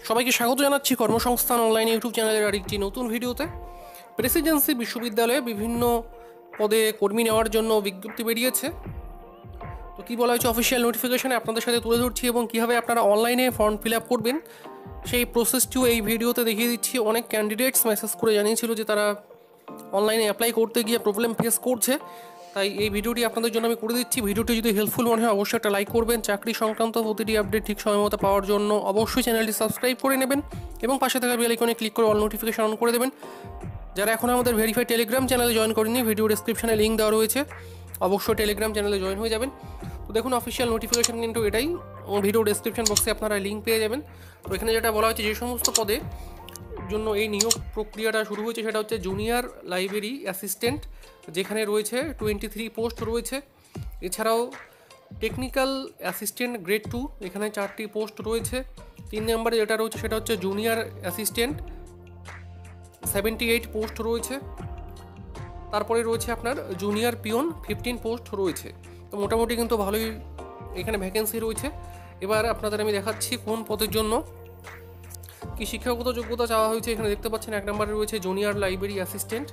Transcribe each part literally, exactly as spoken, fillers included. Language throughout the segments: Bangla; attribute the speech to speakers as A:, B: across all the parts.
A: সবাইকে স্বাগত জানাচ্ছি কর্মসংস্থান অনলাইন ইউটিউব চ্যানেলের আরেকটি নতুন ভিডিওতে। প্রেসিডেন্সি বিশ্ববিদ্যালয়ে বিভিন্ন পদে কর্মী নেওয়ার জন্য বিজ্ঞপ্তি বেরিয়েছে। তো কী বলা হয়েছে অফিসিয়াল নোটিফিকেশনে আপনাদের সাথে তুলে ধরছি, এবং কীভাবে আপনারা অনলাইনে ফর্ম ফিল আপ করবেন সেই প্রসেসটিও এই ভিডিওতে দেখিয়ে দিচ্ছি। অনেক ক্যান্ডিডেটস মেসেজ করে জানিয়েছিল যে তারা অনলাইনে অ্যাপ্লাই করতে গিয়ে প্রবলেম ফেস করছে, তাই এই ভিডিওটি আপনাদের জন্য আমি করে দিচ্ছি। ভিডিওটি যদি হেল্পফুল মনে হয় অবশ্যই একটা লাইক করবেন। চাকরি সংক্রান্ত প্রতিটি আপডেট ঠিক সময় মতো পাওয়ার জন্য অবশ্যই চ্যানেলটি সাবস্ক্রাইব করে নেবেন এবং পাশে থাকা বেল আইকনে ক্লিক করে অল নোটিফিকেশন অন করে দেবেন। যারা এখন আমাদের ভেরিফাইড টেলিগ্রাম চ্যানেলে জয়েন করেনি, ভিডিও ডেসক্রিপশনে লিঙ্ক দেওয়া রয়েছে, অবশ্যই টেলিগ্রাম চ্যানেলে জয়েন হয়ে যাবেন। তো দেখুন অফিসিয়াল নোটিফিকেশন কিন্তু এটাই, ভিডিও ডেসক্রিপশন বক্সে আপনারা লিঙ্ক পেয়ে যাবেন। তো এখানে যেটা বলা হয়েছে, যে সমস্ত পদে জন্য এই নিয়োগ প্রক্রিয়াটা শুরু হয়েছে সেটা হচ্ছে জুনিয়র লাইব্রেরি অ্যাসিস্ট্যান্ট, যেখানে রয়েছে টোয়েন্টি থ্রি পোস্ট রয়েছে। এছাড়াও টেকনিক্যাল অ্যাসিস্ট্যান্ট গ্রেড টু, এখানে চারটি পোস্ট রয়েছে। তিন নম্বরে যেটা রয়েছে সেটা হচ্ছে junior assistant, seventy eight post রয়েছে। তারপরে রয়েছে আপনার জুনিয়র পিওন, ফিফটিন পোস্ট রয়েছে। তো মোটামুটি কিন্তু ভালোই এখানে ভ্যাকেন্সি রয়েছে। এবার আপনাদের আমি দেখাচ্ছি কোন পদের জন্য কি শিক্ষাগত যোগ্যতা চাওয়া হয়েছে। এখানে দেখতে পাচ্ছেন এক নম্বরে রয়েছে জুনিয়র লাইব্রেরি অ্যাসিস্ট্যান্ট।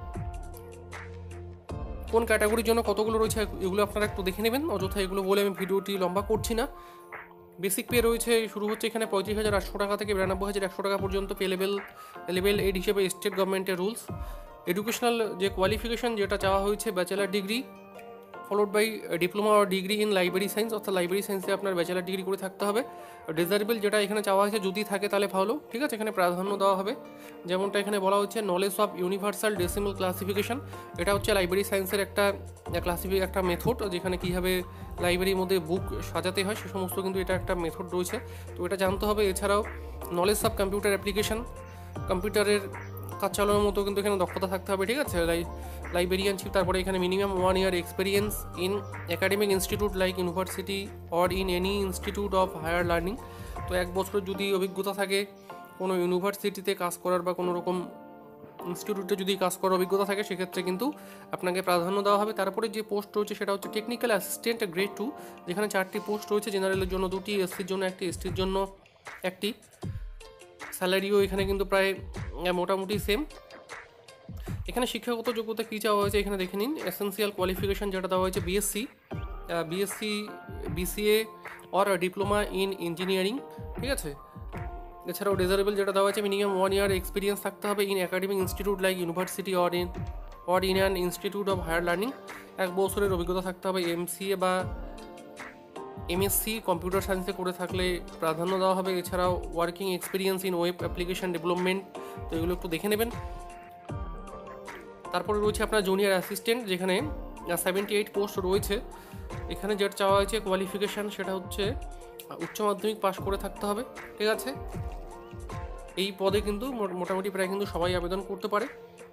A: কোন ক্যাটাগরির জন্য কতগুলো রয়েছে এগুলো আপনারা একটু দেখে নেবেন, অযথা এগুলো বলে আমি ভিডিওটি লম্বা করছি না। বেসিক পে রয়েছে, শুরু হচ্ছে এখানে পঁয়ত্রিশ হাজার আটশো টাকা থেকে বিরানব্বই হাজার একশো টাকা পর্যন্ত পে লেভেল লেভেল এইট হিসেবে স্টেট গভর্নমেন্টের রুলস। এডুকেশনাল যে কোয়ালিফিকেশন যেটা চাওয়া হয়েছে bachelor degree followed by diploma আর ডিগ্রি ইন লাইব্রেরি সায়েন্স, অর্থাৎ লাইব্রেরি সায়েন্সে আপনার ব্যাচেলার ডিগ্রি করে থাকতে হবে। ডিজারেবল যেটা এখানে চাওয়া হয়েছে যদি থাকে তাহলে ভালো, ঠিক আছে, এখানে প্রাধান্য দেওয়া হবে। যেমনটা এখানে বলা হচ্ছে knowledge of universal decimal classification, এটা হচ্ছে লাইব্রেরি সায়েন্সের একটা ক্লাসিফি একটা মেথড, যেখানে কীভাবে লাইব্রেরির মধ্যে বুক সাজাতে হয় সে সমস্ত কিন্তু এটা একটা মেথড রয়েছে, তো এটা জানতে হবে। এছাড়াও নলেজ অফ কম্পিউটার অ্যাপ্লিকেশন, কম্পিউটারের কাজ চালানোর মতো কিন্তু এখানে দক্ষতা থাকতে হবে, ঠিক আছে, লাই লাইব্রেরিয়ানশিপ। তারপরে এখানে minimum one year experience in academic institute like university or in any institute of higher learning. তো এক বছরের যদি অভিজ্ঞতা থাকে কোনো ইউনিভার্সিটিতে কাজ করার বা কোনো রকম ইনস্টিটিউটে যদি কাজ করার অভিজ্ঞতা থাকে সেক্ষেত্রে কিন্তু আপনাকে প্রাধান্য দেওয়া হবে। তারপরে যে পোস্ট রয়েছে সেটা হচ্ছে টেকনিক্যাল অ্যাসিস্ট্যান্ট গ্রেড টু, যেখানে চারটি পোস্ট রয়েছে, জেনারেলের জন্য দুটি, এসসির জন্য একটি, এসটির জন্য একটি। স্যালারিও এখানে কিন্তু প্রায় মোটামুটি সেম। এখানে শিক্ষাগত যোগ্যতা কী চাওয়া হয়েছে এখানে দেখে নিন। এসেন্সিয়াল কোয়ালিফিকেশান যেটা দেওয়া হয়েছে BSc BSc BCA or diploma in engineering, ঠিক আছে। এছাড়াও ডিজারেবল যেটা দেওয়া হয়েছে মিনিমাম ওয়ান ইয়ার এক্সপিরিয়েন্স থাকতে হবে in academic institute like university or in or in an institute of higher learning. এক বছরের অভিজ্ঞতা থাকতে হবে এমসিএ বা এমএসসি কম্পিউটার সায়েন্সে করে থাকলে প্রাধান্য দেওয়া হবে। এছাড়াও working experience in web application development, তো এগুলো একটু দেখে নেবেন। তারপরে রয়েছে আপনার জুনিয়র অ্যাসিস্ট্যান্ট, যেখানে সেভেন্টি এইট পোস্ট রয়েছে। এখানে যেটা চাওয়া হয়েছে কোয়ালিফিকেশান সেটা হচ্ছে উচ্চ মাধ্যমিক পাশ করে থাকতে হবে, ঠিক আছে। এই পদে কিন্তু মোটামুটি প্রায় কিন্তু সবাই আবেদন করতে পারে।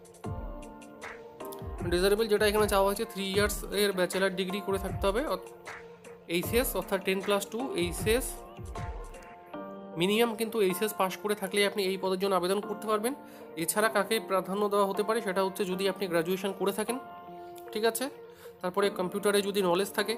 A: ডিজারেবল যেটা এখানে চাওয়া হয়েছে থ্রি ইয়ার্স এর ব্যাচেলার ডিগ্রি করে থাকতে হবে, এইচএস অর্থাৎ ten plus two HS minimum কিন্তু এইচএস পাস করে থাকলে আপনি এই পদের জন্য আবেদন করতে পারবেন। এছাড়া কাকে প্রাধান্য দেওয়া হতে পারে সেটা হচ্ছে যদি আপনি গ্র্যাজুয়েশন করে থাকেন, ঠিক আছে। তারপরে কম্পিউটারে যদি নলেজ থাকে,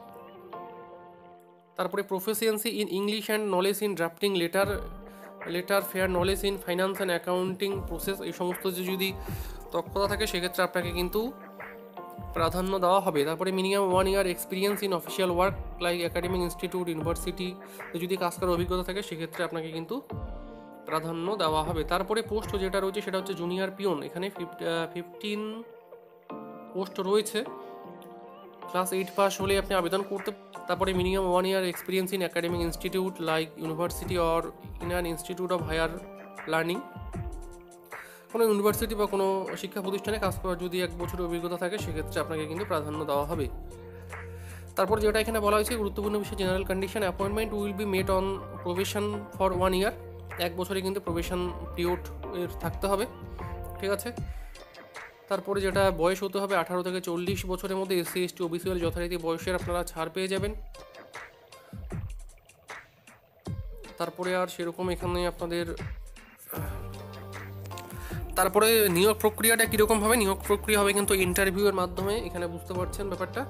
A: তারপরে proficiency in English and knowledge in drafting letter letter fair knowledge in finance and accounting process, এই সমস্ত যে যদি দক্ষতা থাকে সেক্ষেত্রে আপনাকে কিন্তু প্রাধান্য দেওয়া হবে। তারপরে minimum one year experience in official work like academic institute university, যদি কাজ করার অভিজ্ঞতা থাকে সেক্ষেত্রে আপনাকে কিন্তু প্রাধান্য দেওয়া হবে। তারপরে পোস্ট যেটা রয়েছে সেটা হচ্ছে জুনিয়র পিওন, এখানে ফিফটিন পোস্ট রয়েছে। ক্লাস এইট পাস হলে আপনি আবেদন করতে। তারপরে minimum one year experience in academic institute like university or in an institute of higher learning, কোনো ইউনিভার্সিটি বা কোনো শিক্ষা প্রতিষ্ঠানে কাজ করার যদি এক বছরের অভিজ্ঞতা থাকে সেক্ষেত্রে আপনাকে কিন্তু প্রাধান্য দেওয়া হবে। তারপর যেটা এখানে বলা হয়েছে গুরুত্বপূর্ণ বিষয় general condition, appointment will be made on probation for one year, এক বছরে কিন্তু প্রোবেশন পিরিয়ড এর থাকতে হবে, ঠিক আছে। তারপরে যেটা বয়স হতে হবে আঠারো থেকে চল্লিশ বছরের মধ্যে, এসসি এসটি ওবিসি হলে যথারীতি বয়সের আপনারা ছাড় পেয়ে যাবেন। তারপরে আর সেরকম এখানে আপনাদের তারপরে নিয়োগ প্রক্রিয়াটা কীরকম হবে, নিয়োগ প্রক্রিয়া হবে কিন্তু ইন্টারভিউয়ের মাধ্যমে, এখানে বুঝতে পারছেন ব্যাপারটা,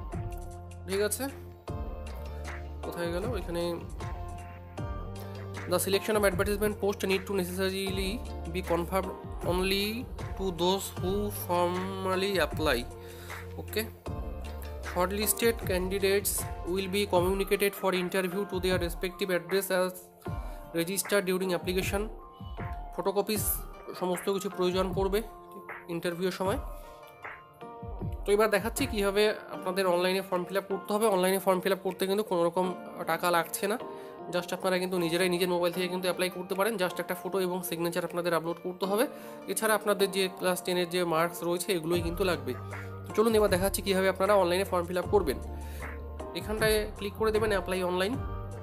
A: ঠিক আছে। কোথায় গেল, এখানে The selection of advertisement posts need to necessarily be confirmed only to those who formally apply. Okay. Shortlisted candidates will be communicated for interview to their respective address as registered during application. Photocopies সমস্ত কিছু প্রয়োজন পড়বে ইন্টারভিউর সময়। তো এবার দেখাচ্ছি কীভাবে আপনাদের অনলাইনে ফর্ম ফিল আপ করতে হবে। অনলাইনে ফর্ম ফিল আপ করতে কিন্তু কোনো রকম টাকা লাগছে না, জাস্ট আপনারা কিন্তু নিজেরাই নিজের মোবাইল থেকে কিন্তু অ্যাপ্লাই করতে পারেন। জাস্ট একটা ফটো এবং সিগনেচার আপনাদের আপলোড করতে হবে। এছাড়া আপনাদের যে ক্লাস টেনের যে মার্কস রয়েছে এগুলোই কিন্তু লাগবে। তো চলুন এবার দেখাচ্ছি কীভাবে আপনারা অনলাইনে ফর্ম ফিল আপ করবেন। এখানটায় ক্লিক করে দেবেন অ্যাপ্লাই অনলাইন।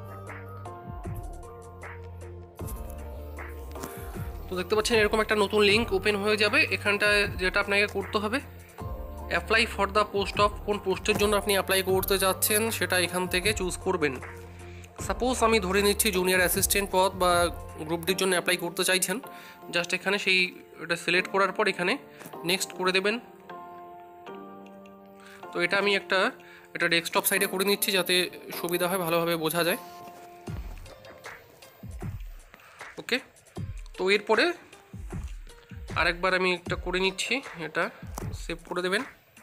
A: তো দেখতে পাচ্ছেন এরকম একটা নতুন লিঙ্ক ওপেন হয়ে যাবে। এখানটায় যেটা আপনাকে করতে হবে, apply for the post of, কোন পোস্টের জন্য আপনি অ্যাপ্লাই করতে যাচ্ছেন সেটা এখান থেকে চুজ করবেন। সাপোজ আমি ধরে নিচ্ছি জুনিয়র অ্যাসিস্ট্যান্ট পদ বা গ্রুপ ডির জন্য অ্যাপ্লাই করতে চাইছেন। জাস্ট এখানে সেই এটা সিলেক্ট করার পর এখানে নেক্সট করে দেবেন। তো এটা আমি একটা এটা ডেস্কটপ সাইডে করে নিচ্ছি যাতে সুবিধা হয়, ভালোভাবে বোঝা যায়। ওকে, তো এরপরে আরেকবার আমি একটা করে নিচ্ছি, এটা সেভ করে দেবেন।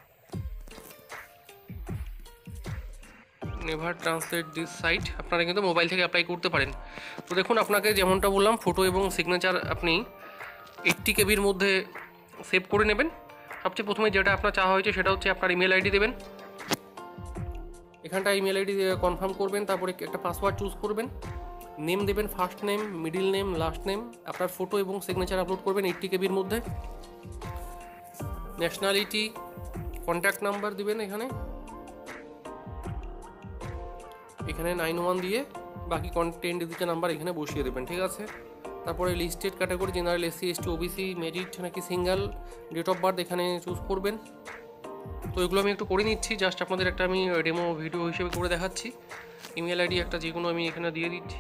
A: নেভার ট্রান্সলেট দিস সাইট, আপনারা কিন্তু মোবাইল থেকে অ্যাপ্লাই করতে পারেন। তো দেখুন আপনাকে যেমনটা বললাম, ফটো এবং সিগনেচার আপনি এইটটি কেবির মধ্যে সেভ করে নেবেন। সবচেয়ে প্রথমে যেটা আপনার চাওয়া হয়েছে সেটা হচ্ছে আপনার ইমেল আইডি দেবেন। এখানটা ইমেল আইডি কনফার্ম করবেন, তারপরে একটা পাসওয়ার্ড চুজ করবেন, নেম দেবেন, first name, middle name, last name, আপনার ফটো এবং সিগনেচার আপলোড করবেন এইটটি কেবির মধ্যে। ন্যাশনালিটি, কন্ট্যাক্ট নাম্বার দিবেন এখানে এখানে নাইন ওয়ান দিয়ে বাকি টেন ডিজিটের নাম্বার এখানে বসিয়ে দেবেন, ঠিক আছে। তারপরে listed category general, SC, ST, OBC, merit নাকি সিঙ্গেল, ডেট অফ বার্থ এখানে চুজ করবেন। তো এগুলো আমি একটু করে নিচ্ছি, জাস্ট আপনাদের একটা আমি ডেমো ভিডিও হিসেবে করে দেখাচ্ছি। ইমেল আইডি একটা যে কোনো আমি এখানে দিয়ে দিচ্ছি,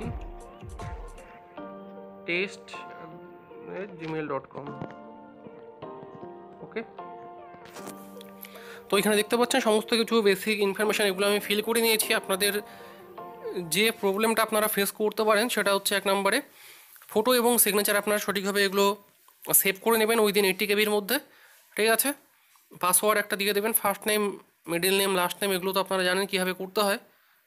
A: test Gmail dot com. Okay, তো এখানে দেখতে পাচ্ছেন সমস্ত কিছু বেসিক ইনফরমেশান এগুলো আমি ফিল করে নিয়েছি। আপনাদের যে প্রবলেমটা আপনারা ফেস করতে পারেন সেটা হচ্ছে এক নম্বরে ফটো এবং সিগনেচার আপনারা সঠিকভাবে এগুলো সেভ করে নেবেন উইদিন এইটটি কেবির মধ্যে, ঠিক আছে। পাসওয়ার্ড একটা দিয়ে দেবেন, first name, middle name, last name এগুলো তো আপনারা জানেন কীভাবে করতে হয়।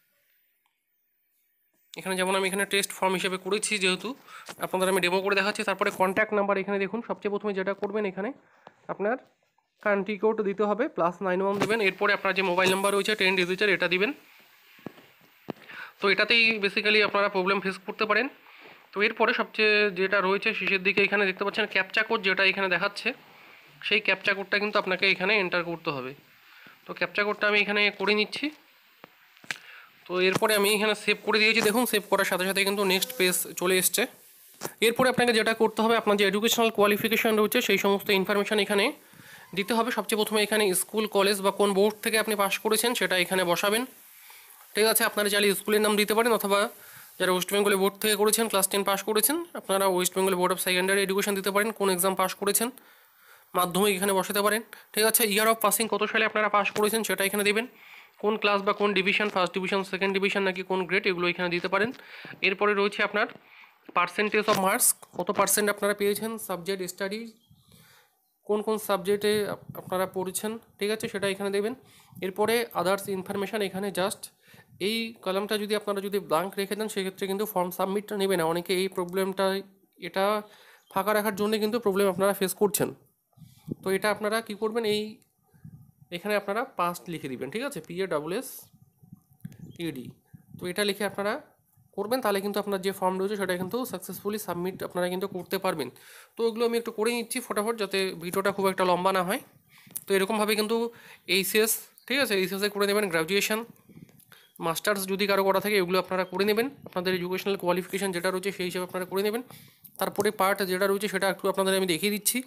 A: এখানে যেমন আমি এখানে টেস্ট ফর্ম হিসেবে করেছি, যেহেতু আপনাদের আমি ডেমো করে দেখাচ্ছি। তারপরে কন্ট্যাক্ট নাম্বার এখানে দেখুন, সবচেয়ে প্রথমে যেটা করবেন এখানে আপনার কান্ট্রি কোড দিতে হবে, প্লাস নাইন ওয়ান দেবেন। এরপরে আপনার যে মোবাইল নাম্বার রয়েছে টেন ডিজিটের এটা দিবেন। তো এটাতেই বেসিক্যালি আপনারা প্রবলেম ফেস করতে পারেন। তো এরপরে সবচেয়ে যেটা রয়েছে শেষের দিকে এখানে দেখতে পাচ্ছেন ক্যাপচা কোড, যেটা এখানে দেখাচ্ছে সেই ক্যাপচা কোডটা কিন্তু আপনাকে এখানে এন্টার করতে হবে। তো ক্যাপচা কোডটা আমি এখানে করে নিচ্ছি। তো এরপরে আমি এখানে সেভ করে দিয়েছি, দেখুন সেভ করার সাথে সাথে কিন্তু নেক্সট পেজ চলে এসছে। এরপরে আপনাকে যেটা করতে হবে, আপনার যে এডুকেশনাল কোয়ালিফিকেশান রয়েছে সেই সমস্ত ইনফরমেশান এখানে দিতে হবে। সবচেয়ে প্রথমে এখানে স্কুল, কলেজ বা কোন বোর্ড থেকে আপনি পাস করেছেন সেটা এখানে বসাবেন, ঠিক আছে। আপনারা চাইলে স্কুলের নাম দিতে পারেন, অথবা যারা ওয়েস্ট বেঙ্গল বোর্ড থেকে করেছেন, ক্লাস টেন পাস করেছেন, আপনারা West Bengal Board of Secondary Education দিতে পারেন, কোন এক্সাম পাস করেছেন, মাধ্যমিক এখানে বসাতে পারেন, ঠিক আছে। ইয়ার অফ পাসিং কত সালে আপনারা পাস করেছেন সেটা এখানে দেবেন, কোন ক্লাস বা কোন division, first division, second division নাকি কোন গ্রেড, এগুলো এখানে দিতে পারেন। এরপরে রয়েছে আপনার পার্সেন্টেজ অফ মার্কস, কত পার্সেন্ট আপনারা পেয়েছেন, সাবজেক্ট স্টাডি, কোন কোন সাবজেক্টে আপনারা পড়েছেন, ঠিক আছে, সেটা এখানে দেবেন। এরপরে আদার্স ইনফরমেশান এখানে জাস্ট এই কলামটা যদি আপনারা যদি ব্লাঙ্ক রেখে দেন সেক্ষেত্রে কিন্তু ফর্ম সাবমিটটা নেবে না। অনেকে এই প্রবলেমটা এটা ফাঁকা রাখার জন্য কিন্তু প্রবলেম আপনারা ফেস করছেন। তো এটা আপনারা কি করবেন, এই এখানে আপনারা পাস্ট লিখে দিবেন, ঠিক আছে, P A double S ED. তো এটা লিখে আপনারা করবেন, তাহলে কিন্তু আপনার যে ফর্ম রয়েছে সেটা কিন্তু সাকসেসফুলি সাবমিট আপনারা কিন্তু করতে পারবেন। তো ওগুলো আমি একটু করে নিচ্ছি ফটাফট, যাতে ভিডিওটা খুব একটা লম্বা না হয়। তো এরকমভাবে কিন্তু এইচএস, ঠিক আছে, এইচএসে করে নেবেন, গ্র্যাজুয়েশন, মাস্টার্স যদি কারো করা থাকে এগুলো আপনারা করে নেবেন, আপনাদের এডুকেশনাল কোয়ালিফিকেশান যেটা রয়েছে সেই হিসাবে আপনারা করে নেবেন। তারপরে পার্ট যেটা রয়েছে সেটা একটু আপনাদের আমি দেখিয়ে দিচ্ছি।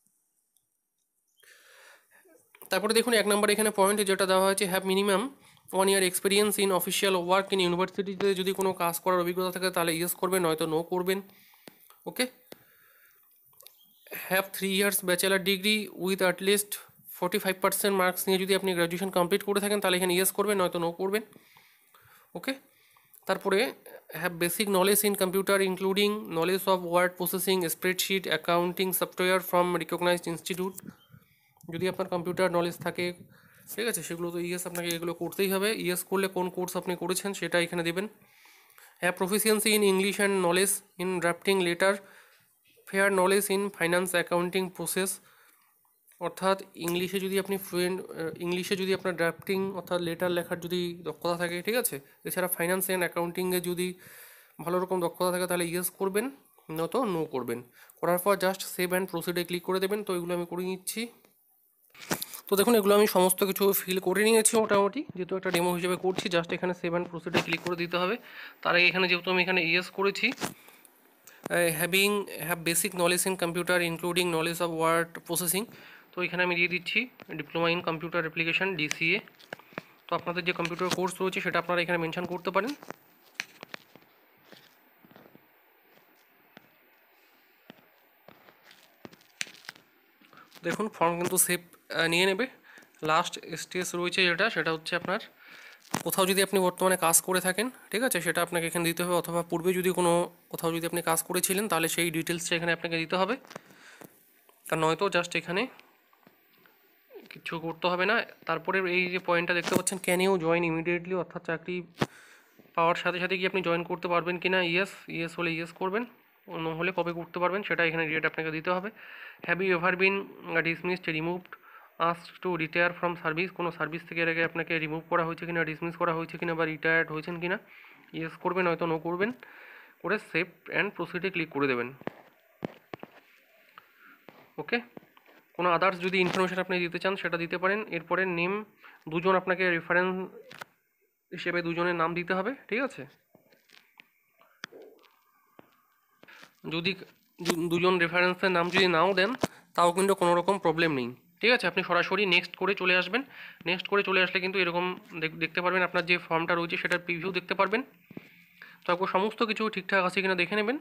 A: তারপরে দেখুন এক নম্বর এখানে পয়েন্ট যেটা দেওয়া হয়েছে, have minimum one year experience in official work in ইউনিভার্সিটিতে যদি কোনো কাজ করার অভিজ্ঞতা থাকে তাহলে ইয়েস করবেন, নয়তো নো করবেন। Okay, have three years bachelor degree with at least forty five percent marks নিয়ে যদি আপনি গ্র্যাজুয়েশন কমপ্লিট করে থাকেন তাহলে এখানে ইয়েস করবেন, নয়তো নো করবেন। ওকে, তারপরে have basic knowledge in computer including knowledge of word processing, spreadsheet, accounting software from recognised institute. যদি আপনার কম্পিউটার নলেজ থাকে, ঠিক আছে, সেগুলো তো ইএস আপনাকে এগুলো করতেই হবে। ইএস করলে কোন কোর্স আপনি করেছেন সেটা এখানে দেবেন। Have proficiency in English and knowledge in drafting letter, fair knowledge in finance accounting process, অর্থাৎ ইংলিশে যদি আপনি ফ্লুয়েন্ট, ইংলিশে যদি আপনার ড্রাফটিং অর্থাৎ লেটার লেখার যদি দক্ষতা থাকে, ঠিক আছে, এছাড়া ফাইন্যান্স অ্যান্ড অ্যাকাউন্টিংয়ে যদি ভালো রকম দক্ষতা থাকে তাহলে ইয়েস করবেন, নয়তো নো করবেন। করার পর জাস্ট সেভ অ্যান্ড প্রসিডে ক্লিক করে দেবেন। তো এগুলো আমি করে নিচ্ছি। তো দেখুন এগুলো আমি সমস্ত কিছু ফিল করে নিয়েছি মোটামুটি, যেহেতু একটা ডেমো হিসেবে করছি। জাস্ট এখানে সেভ অ্যান্ড প্রসিডে ক্লিক করে দিতে হবে। তার আগে এখানে যেহেতু আমি এখানে ইয়েস করেছি, having have basic knowledge in computer including knowledge of word processing, তো এখানে আমি দিয়ে দিচ্ছি diploma in computer application DCA. তো আপনাদের যে কম্পিউটার কোর্স রয়েছে সেটা আপনারা এখানে মেনশন করতে পারেন। দেখুন ফর্ম কিন্তু সেভ নিয়ে নেবে। লাস্ট স্টেজ রয়েছে যেটা, সেটা হচ্ছে আপনার কোথাও যদি আপনি বর্তমানে কাজ করে থাকেন, ঠিক আছে, সেটা আপনাকে এখানে দিতে হবে, অথবা পূর্বে যদি কোনো কোথাও যদি আপনি কাজ করেছিলেন তাহলে সেই ডিটেলসটা এখানে আপনাকে দিতে হবে। আর নয়তো জাস্ট এখানে কিছু করতে হবে না। তারপরে এই যে পয়েন্টটা দেখতে পাচ্ছেন, ক্যান ইউ জয়েন ইমিডিয়েটলি, অর্থাৎ চাকরি পাওয়ার সাথে সাথে কি আপনি জয়েন করতে পারবেন কি না, ইয়েস, ইয়েস হলে ইয়েস করবেন, অন্য হলে কবে করতে পারবেন সেটা এখানে ডেট আপনাকে দিতে হবে। Have you ever been dismissed, removed, asked to retire from service, কোনো সার্ভিস থেকে এর আগে আপনাকে রিমুভ করা হয়েছে কিনা, ডিসমিস করা হয়েছে কিনা, বা রিটায়ার্ড হয়েছেন কিনা, ইয়েস করবেন, হয়তো নো করবেন, করে সেভ অ্যান্ড প্রসিডে ক্লিক করে দেবেন। ওকে, কোনো আদার্স যদি ইনফরমেশান আপনি দিতে চান সেটা দিতে পারেন। এরপরে নেম, দুজন আপনাকে রেফারেন্স হিসেবে দুজনের নাম দিতে হবে, ঠিক আছে। যদি দুজন রেফারেন্সের নাম যদি নাও দেন তাও কিন্তু কোনো রকম প্রবলেম নেই, ঠিক আছে। আপনি সরাসরি নেক্সট করে চলে আসবেন। নেক্সট করে চলে আসলে কিন্তু এরকম দেখতে পারবেন, আপনার যে ফর্মটা রয়েছে সেটার প্রিভিউ দেখতে পারবেন। তারপর সমস্ত কিছু ঠিকঠাক আছে কিনা দেখে নেবেন।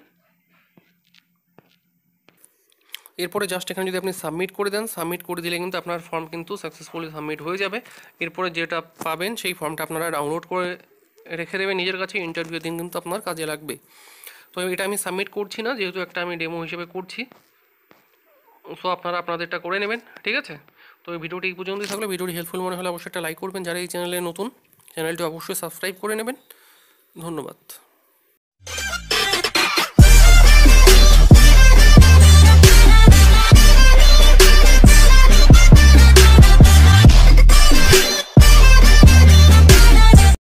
A: এরপরে জাস্ট এখানে যদি আপনি সাবমিট করে দেন, সাবমিট করে দিলে কিন্তু আপনার ফর্ম কিন্তু সাকসেসফুলি সাবমিট হয়ে যাবে। এরপরে যেটা পাবেন সেই ফর্মটা আপনারা ডাউনলোড করে রেখে দেবেন নিজের কাছে, ইন্টারভিউ দিন কিন্তু আপনার কাজে লাগবে। তো এটা আমি সাবমিট করছি না, যেহেতু একটা আমি ডেমো হিসেবে করছি, সো আপনারা আপনাদেরটা করে নেবেন, ঠিক আছে। তো এই ভিডিওটি এই পর্যন্তই থাকলে, ভিডিওটি হেল্পফুল মনে হলে অবশ্যই একটা লাইক করবেন। যারা এই চ্যানেলে নতুন, চ্যানেলটি অবশ্যই সাবস্ক্রাইব করে নেবেন। ধন্যবাদ।